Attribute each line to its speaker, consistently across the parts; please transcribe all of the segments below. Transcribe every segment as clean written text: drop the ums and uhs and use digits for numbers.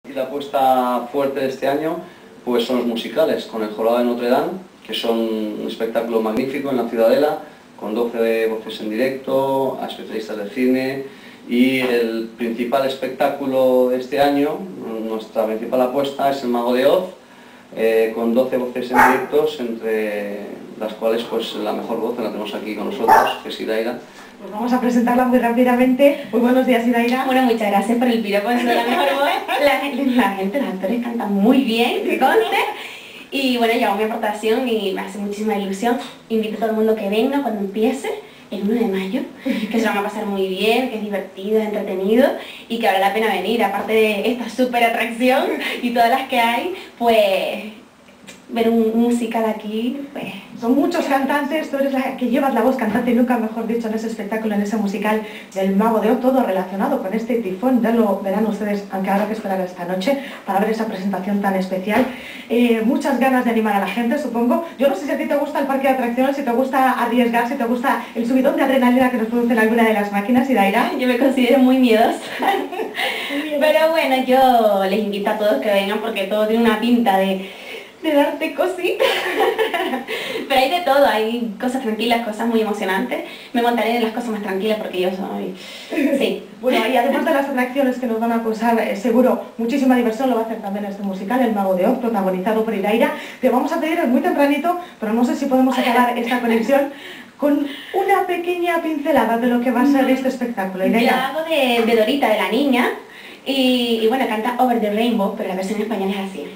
Speaker 1: Y la apuesta fuerte de este año pues son los musicales, con el Jorobado de Notre Dame, que son un espectáculo magnífico en la Ciudadela, con 12 voces en directo, a especialistas de cine, y el principal espectáculo de este año, nuestra principal apuesta, es El Mago de Oz, con 12 voces en directos, entre las cuales pues la mejor voz la tenemos aquí con nosotros, que es Idaira.
Speaker 2: Pues vamos a presentarla muy rápidamente. Muy buenos días, Idaira.
Speaker 3: Bueno, muchas gracias por el piropo de la mejor voz. La gente, los actores cantan muy bien, que conste. Y bueno, yo hago mi aportación y me hace muchísima ilusión. Invito a todo el mundo que venga cuando empiece, el 1 de mayo, que se lo van a pasar muy bien, que es divertido, es entretenido y que vale la pena venir. Aparte de esta súper atracción y todas las que hay, pues ver un musical aquí, pues...
Speaker 2: Son muchos cantantes, tú eres la que llevas la voz cantante, nunca mejor dicho, en ese espectáculo, en ese musical del Mago de Oz, todo relacionado con este tifón. Ya lo verán ustedes, aunque habrá que esperar esta noche para ver esa presentación tan especial. Muchas ganas de animar a la gente, supongo. Yo no sé si a ti te gusta el parque de atracciones, si te gusta arriesgar, si te gusta el subidón de adrenalina que nos produce en alguna de las máquinas, Idaira.
Speaker 3: Yo me considero muy miedosa. Pero bueno, yo les invito a todos que vengan porque todo tiene una pinta de darte cositas. Pero hay de todo, hay cosas tranquilas, cosas muy emocionantes. Me montaré en las cosas más tranquilas porque yo soy... Sí.
Speaker 2: Bueno, y además de las atracciones que nos van a causar, seguro, muchísima diversión, lo va a hacer también este musical, El Mago de Oz, protagonizado por Idaira. Te vamos a pedir, es muy tempranito, pero no sé si podemos acabar esta conexión con una pequeña pincelada de lo que va a ser este espectáculo.
Speaker 3: Yo hago de Dorita, de la niña, y bueno, canta Over the Rainbow, pero la versión en español es así.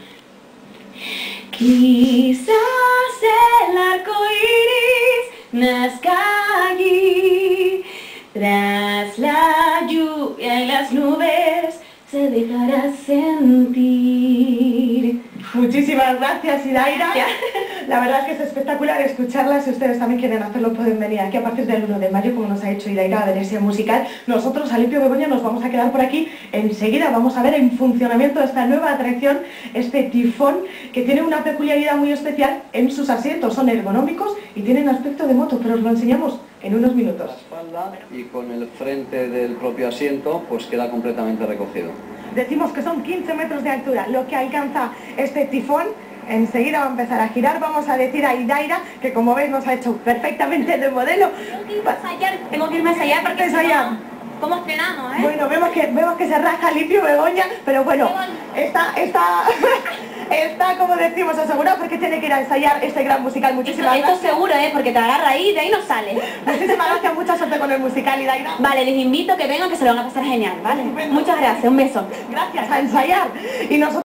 Speaker 3: Quizás el arco iris nazca allí, tras la lluvia y las nubes se dejará sentir.
Speaker 2: Muchísimas gracias, Idaira. La verdad es que es espectacular escucharla. Si ustedes también quieren hacerlo, pueden venir aquí a partir del 1 de mayo, como nos ha hecho Idaira, a ver ese musical. Nosotros, a Limpio Begoña, nos vamos a quedar por aquí. Enseguida vamos a ver en funcionamiento esta nueva atracción, este tifón, que tiene una peculiaridad muy especial en sus asientos. Son ergonómicos y tienen aspecto de moto, pero os lo enseñamos en unos minutos.
Speaker 1: La espalda y con el frente del propio asiento pues queda completamente recogido.
Speaker 2: Decimos que son 15 metros de altura, lo que alcanza este tifón. Enseguida va a empezar a girar. Vamos a decir a Idaira, que como veis nos ha hecho perfectamente de modelo.
Speaker 3: Tengo que irme a ensayar porque ¿cómo estrenamos,
Speaker 2: Bueno, vemos que se rasca Limpio Begoña, pero bueno, está como decimos asegurado porque tiene que ir a ensayar este gran musical. Muchísimas gracias.
Speaker 3: Esto seguro, porque te agarra ahí, de ahí no sale.
Speaker 2: Muchísimas gracias, mucha suerte con el musical, Idaira.
Speaker 3: Vale, les invito a que vengan, que se lo van a pasar genial, ¿vale? Muchas gracias, un beso.
Speaker 2: Gracias, a ensayar. Y nosotros